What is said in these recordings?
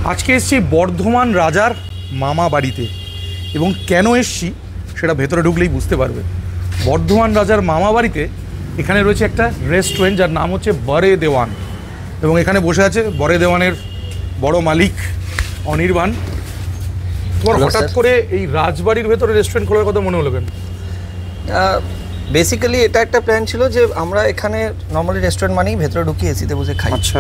আজকে এসেছি বর্ধমান রাজার মামা বাড়িতে এবং কেন এসেছি সেটা ভেতরে ঢুকলেই বুঝতে পারবে। বর্ধমান রাজার মামা বাড়িতে এখানে রয়েছে একটা রেস্টুরেন্ট যার নাম হচ্ছে বরে দেওয়ান এবং এখানে বসে আছে বরে দেওয়ানের বড় মালিক অনির্বাণ। তোমার হঠাৎ করে এই রাজবাড়ির ভেতরে রেস্টুরেন্ট খোলার কথা মনে হলো কেন? বেসিক্যালি এটা একটা প্ল্যান ছিল যে আমরা এখানে নর্মালি রেস্টুরেন্ট মানেই ভেতরে ঢুকিয়ে এসিতে বসে খাই। আচ্ছা,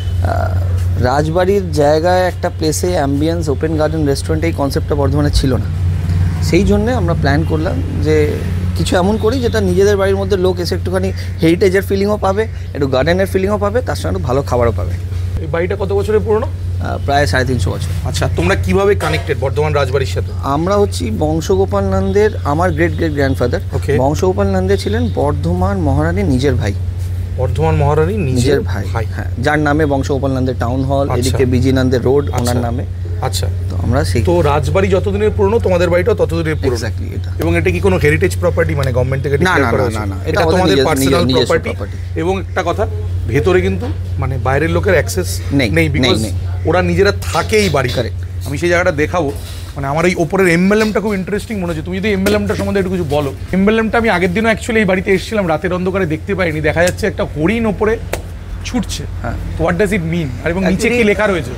রাজবাড়ির জায়গায় একটা প্লেসে অ্যাম্বিয়েন্স ওপেন গার্ডেন রেস্টুরেন্ট এই কনসেপ্টটা বর্ধমানে ছিল না, সেই জন্যে আমরা প্ল্যান করলাম যে কিছু এমন করি যেটা নিজেদের বাড়ির মধ্যে লোক এসে একটুখানি হেরিটেজের ফিলিংও পাবে, একটু গার্ডেনের ফিলিংও পাবে, তার সঙ্গে একটু ভালো খাবারও পাবে। এই বাড়িটা কত বছরের পুরনো? প্রায় 350 বছর। আচ্ছা, তোমরা কিভাবে কানেক্টেড বর্ধমান রাজবাড়ির সাথে? আমরা হচ্ছি বংশগোপাল নন্দের, আমার গ্রেট গ্র্যান্ডফাদার বংশগোপাল নন্দে ছিলেন বর্ধমান মহারানীর নিজের ভাই। বর্ধমান মহারানী নিজের ভাই, হ্যাঁ, যার নামে বংশগোপাল নন্দের টাউন হল, এদিকে বিজি নন্দের রোড ওনার নামে। আচ্ছা, তো আমরা সেই তো রাজবাড়ি যতদিনের পুরনো তোমাদের বাড়িটাও ততদিনের পুরনো। এক্স্যাক্টলি এটা। এবং এটা কি কোনো হেরিটেজ প্রপার্টি, মানে গভর্নমেন্ট থেকে ডিক্লেয়ার করা হয়েছে? না, এটা তোমাদের পার্সোনাল প্রপার্টি। এবং একটা কথা, ভেতরে কিন্তু মানে বাইরের লোকের অ্যাক্সেস নেই, বিকজ ওরা নিজেরা থাকে এই বাড়ি। আমি সেই জায়গাটা দেখাবো। মানে আমার এই ওপরের এমব্লেমটা খুব ইন্টারেস্টিং মনে হচ্ছে। তুমি যদি এমব্লেমটা সম্বন্ধে একটু কিছু বলো। এমব্লেমটা আমি আগের দিনও অ্যাকচুয়ালি এই বাড়িতে এসেছিলাম, রাতের অন্ধকারে দেখতে পাইনি। দেখা যাচ্ছে একটা হরিণ ওপরে ছুটছে। হ্যাঁ, হোয়াট ডাজ ইট মিন? আর এবং নিচে কি লেখা রয়েছে?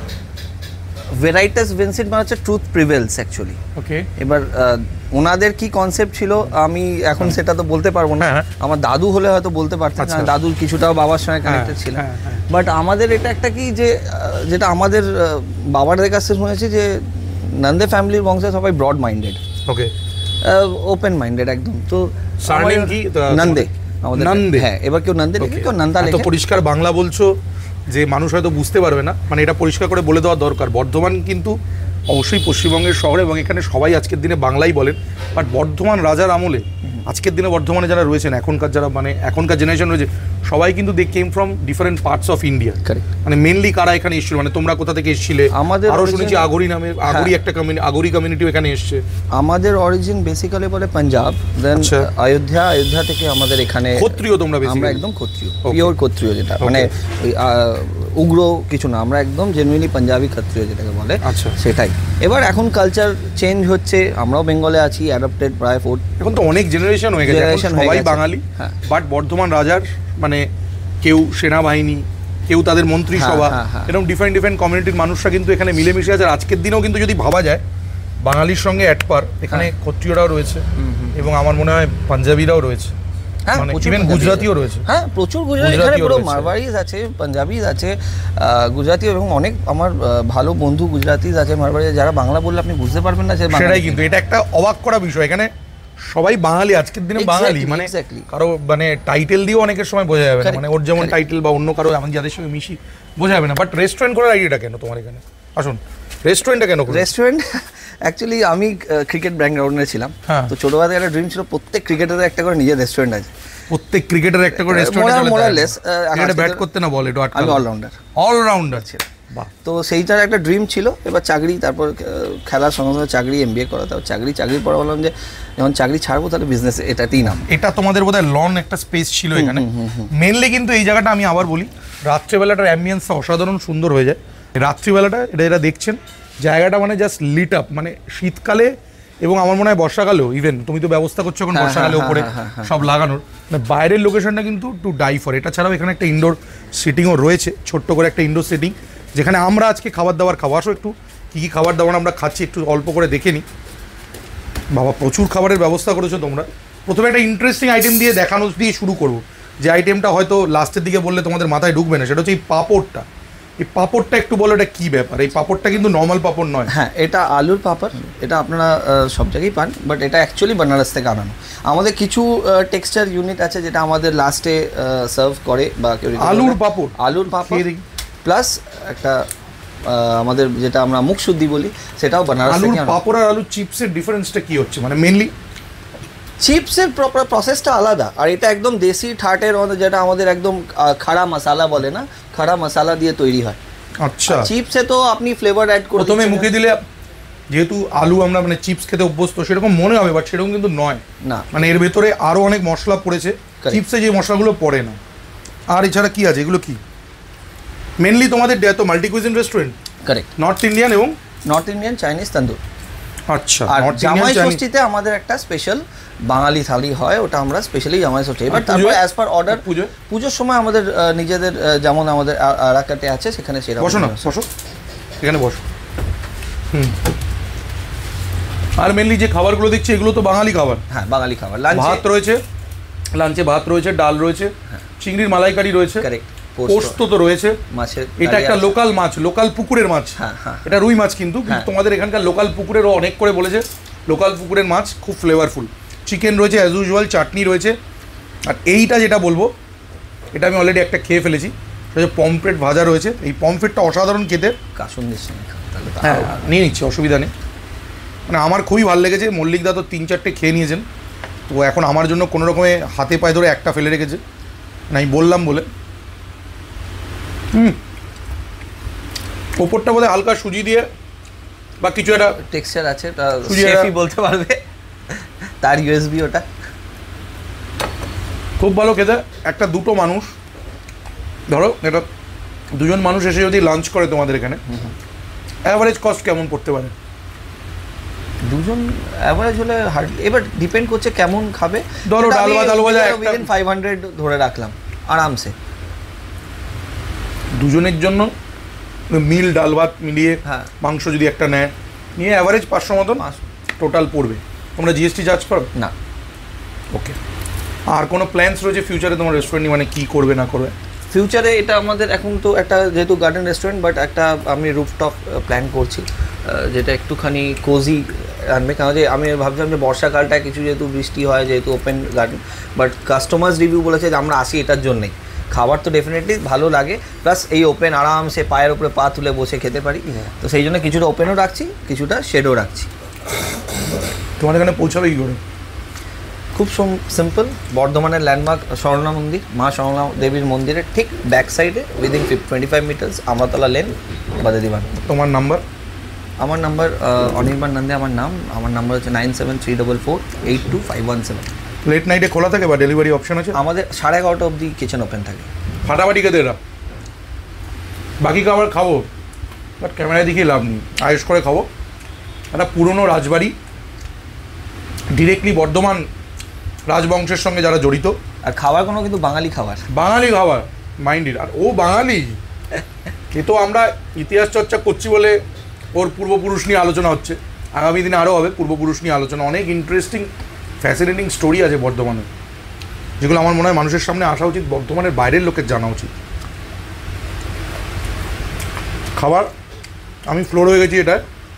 ভেরাইটাস ভিনসেন্ট মানে হচ্ছে ট্রুথ প্রিভেলস অ্যাকচুয়ালি। ওকে, এবার ওনাদের কি কনসেপ্ট ছিল আমি এখন সেটা তো বলতে পারবো না। আমার দাদু হলে হয়তো বলতে পারতাম, দাদুর কিছুটাও বাবার সঙ্গে কানেক্টেড ছিল। বাট আমাদের এটা একটা কি যে যেটা আমাদের বাবাদের কাছে শুনেছি যে নন্দে ফ্যামিলির বংশে সবাই broad minded, okay, open minded একদম। তো সারনেম কি? নন্দে আমাদের। নন্দে, হ্যাঁ, এবার কেউ নন্দে লিখে কেউ নন্দা লিখে। এত পরিষ্কার বাংলা বলছো যে মানুষ হয়তো বুঝতে পারবে না, মানে এটা পরিষ্কার করে বলে দেওয়া দরকার। বর্ধমান কিন্তু অবশ্যই পশ্চিমবঙ্গের শহর এবং এখানে সবাই আজকের দিনে বাংলাই বলেন, বাট বর্ধমান রাজার আমলে আজকের দিনে বর্ধমানে যারা রয়েছেন, এখনকার যারা মানে এখনকার জেনারেশন রয়েছে, সবাই কিন্তু they came from different parts of India. মানে মেনলি কারা এখানে এসেছিল? মানে তোমরা কোথা থেকে এসেছিলে? আমাদের আরও শুনেছি আগরি নামে, আগরি একটা আগরি কমিউনিটিও এখানে এসছে। আমাদের অরিজিন বেসিক্যালি বলে পাঞ্জাব, দেন অযোধ্যা থেকে আমাদের এখানে ক্ষত্রিয়। তোমরা আমরা একদম ক্ষত্রিয়, পিওর ক্ষত্রিয়, যেটা মানে উগ্র কিছু না, আমরা একদম জেনুইনলি পাঞ্জাবি ক্ষত্রিয় যেটাকে বলে। আচ্ছা, সেটাই। এবার এখন কালচার চেঞ্জ হচ্ছে, আমরাও বেঙ্গলে আছি, অ্যাডাপ্টেড প্রায় 4। এখন তো অনেক জেনারেশন হয়ে গেছে, সবাই বাঙালি। বাট বর্ধমান রাজার মানে কেউ সেনাবাহিনী, কেউ তাদের মন্ত্রিসভা, এরকম ডিফারেন্ট কমিউনিটির মানুষরা কিন্তু এখানে মিলেমিশে আছে। আজকের দিনেও কিন্তু যদি ভাবা যায় বাঙালির সঙ্গে অ্যাটপার এখানে ক্ষত্রিয়রাও রয়েছে এবং আমার মনে হয় পাঞ্জাবিরাও রয়েছে, গুজরাটিও রয়েছে। হ্যাঁ, প্রচুর গুজরাটি, এখানে পুরো মারওয়াড়িজ আছে, পাঞ্জাবিজ আছে, গুজরাটি, এবং অনেক আমার ভালো বন্ধু গুজরাটিজ আছে মারওয়াড়ি, যারা বাংলা বললে আপনি বুঝতে পারবেন না যে সেটাই। কিন্তু এটা একটা অবাক করা বিষয়, এখানে সবাই বাঙালি আজকের দিনে বাঙালি, মানে কারো মানে টাইটেল দিয়েও অনেকের সময় বোঝা যাবে না, মানে ওর যেমন টাইটেল বা অন্য কারো আমি যাদের সঙ্গে মিশি বোঝা যাবে না। বাট রেস্টুরেন্ট করার আইডিয়াটা কেন তোমার এখানে? আসুন, রেস্টুরেন্টটা কেন? রেস্টুরেন্ট অ্যাকচুয়ালি আমি ক্রিকেট ব্যাকগ্রাউন্ডে ছিলাম, তো ছোটবেলা থেকে একটা ড্রিম ছিল প্রত্যেক ক্রিকেটারের একটা করে নিজের রেস্টুরেন্ট আছে। প্রত্যেক ক্রিকেটার একটা করে রেস্টুরেন্ট, মোরালেস এটা ব্যাট করতে না বলে, আমি অলরাউন্ডার ছিল। তো সেইটার একটা ড্রিম ছিল। এবার চাকরি, তারপর খেলার সঙ্গে সঙ্গে চাকরি, MBA করা, তারপর চাকরির পরে বললাম যে যখন চাকরি ছাড়বো তাহলে বিজনেস এটাতেই নাম। এটা তোমাদের বোধহয় লন একটা স্পেস ছিল এখানে মেনলি। কিন্তু এই জায়গাটা আমি আবার বলি, রাত্রেবেলাটার অ্যাম্বিয়েন্সটা অসাধারণ সুন্দর হয়ে যায়। রাত্রিবেলাটা এটা দেখছেন জায়গাটা মানে জাস্ট লিট আপ, মানে শীতকালে এবং আমার মনে হয় বর্ষাকালেও, ইভেন তুমি তো ব্যবস্থা করছো এখন বর্ষাকালে উপরে সব লাগানোর, মানে বাইরের লোকেশনটা কিন্তু টু ডাই ফর। এটা ছাড়াও এখানে একটা ইনডোর সিটিংও রয়েছে, ছোট্ট করে একটা ইনডোর সিটিং, যেখানে আমরা আজকে খাবার দাবার খাবো। আসো একটু কী কী খাবার দাবার আমরা খাচ্ছি একটু অল্প করে দেখে নিই। বাবা, প্রচুর খাবারের ব্যবস্থা করেছো তোমরা। প্রথমে একটা ইন্টারেস্টিং আইটেম দিয়ে দেখানো দিয়ে শুরু করবো, যে আইটেমটা হয়তো লাস্টের দিকে বললে তোমাদের মাথায় ঢুকবে না, সেটা হচ্ছে এই পাঁপড়টা। এই পাঁপড়টা একটু বলো, এটা কী ব্যাপার? এই পাঁপড়টা কিন্তু নর্মাল পাঁপড় নয়। হ্যাঁ, এটা আলুর পাঁপড়, এটা আপনারা সব জায়গায় পান, বাট এটা অ্যাকচুয়ালি বানারস থেকে আনানো। আমাদের কিছু টেক্সচার ইউনিট আছে যেটা আমাদের লাস্টে সার্ভ করে, বা কেউ আলুর পাঁপড় প্লাস একটা আমাদের যেটা আমরা মুখ শুদ্ধি বলি, সেটাও বানারস থেকে। আলুর পাঁপড় আর আলুর চিপসের ডিফারেন্সটা কী হচ্ছে? মানে মেনলি চিপসের প্রসেসটা আলাদা, আর এটা একদম দেশি ঠাটের, যেটা আমাদের একদম খাড়া মশালা বলে না, খাড়া মশালা দিয়ে তৈরি হয়। আচ্ছা, চিপসে তো আপনি ফ্লেভার অ্যাড করে প্রথমে মুখে দিলে, যেহেতু আলু আমরা মানে চিপস খেতে অভ্যস্ত সেরকম মনে হবে, বাট সেরকম কিন্তু নয় না, মানে এর ভেতরে আরও অনেক মশলা পড়েছে, চিপসে যে মশলাগুলো পড়ে না। আর এছাড়া কি আছে? এগুলো কি মেনলি তোমাদের তো multi cuisine restaurant? Correct. North Indian এবং নর্থ ইন্ডিয়ান চাইনিজ তন্দুর। আচ্ছা, আর নর্থ জামাই ইন্ডিয়ান ষষ্ঠীতে আমাদের একটা স্পেশাল বাঙালি থালি হয়, ওটা আমরা স্পেশালি জামাই ষষ্ঠী। এবার তারপরে অ্যাজ পার অর্ডার পুজোর সময় আমাদের নিজেদের যেমন আমাদের আরাকাটে আছে সেখানে সেরকম। বসো না, বসো এখানে বসো। আর মেনলি যে খাবারগুলো দেখছি এগুলো তো বাঙালি খাবার। হ্যাঁ, বাঙালি খাবার। লাঞ্চে ভাত রয়েছে, লাঞ্চে ভাত রয়েছে, ডাল রয়েছে, চিংড়ির মালাইকারি রয়েছে, কারেক্ট, পোস্ত তো রয়েছে, মাছের এটা একটা লোকাল মাছ, লোকাল পুকুরের মাছ। এটা রুই মাছ কিন্তু তোমাদের এখানকার লোকাল পুকুরেরও অনেক করে বলেছে, লোকাল পুকুরের মাছ খুব ফ্লেভারফুল। চিকেন রয়েছে অ্যাজ ইউজুয়াল, চাটনি রয়েছে। আর এইটা যেটা বলবো, এটা আমি অলরেডি একটা খেয়ে ফেলেছি, সেটা হচ্ছে পমফ্রেট ভাজা রয়েছে। এই পমফ্রেটটা অসাধারণ খেতে। কাসুন্দির সঙ্গে হ্যাঁ, নিয়ে নিচ্ছি, অসুবিধা নেই। মানে আমার খুবই ভালো লেগেছে। মল্লিকদা তো 3-4টে খেয়ে নিয়েছেন, তো এখন আমার জন্য কোনো রকমে হাতে পায়ে ধরে একটা ফেলে রেখেছে, না আমি বললাম বলে। ওপরটা বোধহয় হালকা সুজি দিয়ে বা কিছু একটা টেক্সচার আছে, শেফই বলতে পারবে, তার ইউএসবি ওটা। খুব ভালো খেতে। একটা দুটো মানুষ, ধরো এটা দুজন মানুষ এসে যদি লাঞ্চ করে তোমাদের এখানে, অ্যাভারেজ কস্ট কেমন পড়তে পারে? দুজন অ্যাভারেজ হলে এবার ডিপেন্ড করছে কেমন খাবে। ধরো ডাল ভাজা একটা 500 ধরে রাখলাম আরামসে দুজনের জন্য। মিল ডাল ভাত মিলিয়ে মাংস যদি একটা নেয়, নিয়ে অ্যাভারেজ 500 মতন টোটাল পড়বে। তোমরা জিএসটি চার্জ করো না? ওকে। আর কোনো প্ল্যানস রয়েছে ফিউচারে তোমার রেস্টুরেন্ট, মানে কি করবে না করবে? ফিউচারে এটা আমাদের এখন তো একটা যেহেতু গার্ডেন রেস্টুরেন্ট, বাট একটা আমি রুফটপ প্ল্যান করছি, যেটা একটুখানি কোজি আনবে। কারণ যে আমি ভাবছিলাম যে বর্ষাকালটা কিছু যেহেতু বৃষ্টি হয়, যেহেতু open garden, but customers review বলেছে যে আমরা আসি এটার জন্যেই। খাবার তো ডেফিনেটলি ভালো লাগে, প্লাস এই ওপেন আরামসে পায়ের উপরে পা তুলে বসে খেতে পারি, তো সেই জন্য কিছুটা ওপেনও রাখছি, কিছুটা শেডও রাখছি। তোমার এখানে পৌঁছাবে কী করে? খুব সিম্পল, বর্ধমানের ল্যান্ডমার্ক স্বর্ণা মন্দির, মা স্বর্ণা দেবীর মন্দিরের ঠিক ব্যাক সাইডে উইদিন 25 মিটার্স, আমতলা লেন, বাদে দিবান। তোমার নাম্বার? আমার নাম্বার অনির্বাণ নন্দে আমার নাম। আমার নাম্বার হচ্ছে 9734482517। লেট নাইটে খোলা থাকে বা ডেলিভারি অপশন আছে? আমাদের 11:30 অবধি কিচেন ওপেন থাকে। ফাটাফাটি খেতে এরা, বাকি খাবার খাবো বাট ক্যামেরায় দেখিয়ে লাভ নেই, আয়েস করে খাবো। একটা পুরনো রাজবাড়ি, ডিরেক্টলি বর্ধমান রাজবংশের সঙ্গে যারা জড়িত। আর খাবারগুলো কিন্তু বাঙালি খাবার, বাঙালি খাবার মাইন্ডেড। আর ও বাঙালি, এ তো আমরা ইতিহাস চর্চা করছি বলে ওর পূর্বপুরুষ নিয়ে আলোচনা হচ্ছে, আগামী দিনে আরও হবে পূর্বপুরুষ নিয়ে আলোচনা। অনেক ইন্টারেস্টিং ফ্যাসিনেটিং স্টোরি আছে বর্ধমানে, যেগুলো আমার মনে হয় মানুষের সামনে আসা উচিত, বর্ধমানের বাইরের লোকের জানা উচিত। খাবার আমি ফ্লোর হয়ে গেছি,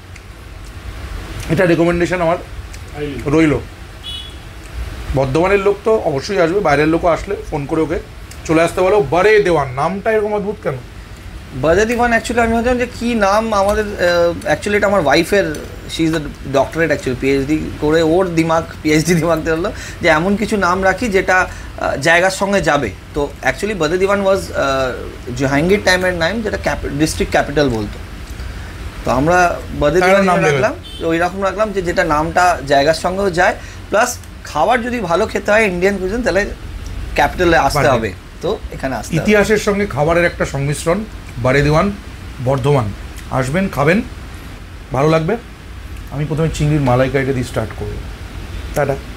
এটা রেকমেন্ডেশন আমার রইল। বর্ধমানের লোক তো অবশ্যই আসবে, বাইরের লোকও আসলে ফোন করে ওকে চলে আসতে বলো। বারে দেওয়ান নামটা এরকম অদ্ভুত কেন? বাজে দিওয়ান অ্যাকচুয়ালি আমি ভাবছিলাম যে কী নাম আমাদের, অ্যাকচুয়ালি এটা আমার ওয়াইফের, she is the doctorate actually, PhD করে ওর পিএইচডি দিমাগতে হলো যে এমন কিছু নাম রাখি যেটা জায়গার সঙ্গে যাবে। তো অ্যাকচুয়ালি বাদে দিওয়ান ওয়াজ জাহাঙ্গীর টাইমের নাম, যেটা ডিস্ট্রিক্ট ক্যাপিটাল বলতো। তো আমরা বাদে দিওয়ান নাম রাখলাম, ওই রকম রাখলাম যে যেটা নামটা জায়গার সঙ্গেও যায়, প্লাস খাবার যদি ভালো খেতে হয় ইন্ডিয়ান কুইজিন, তাহলে ক্যাপিটালে আসতে হবে। তো এখানে আসতে ইতিহাসের সঙ্গে খাবারের একটা সংমিশ্রণ, বারে দিওয়ান বর্ধমান। আসবেন, খাবেন, ভালো লাগবে। আমি প্রথমে চিংড়ির মালাইকারিটা দিয়ে স্টার্ট করব। টাটা।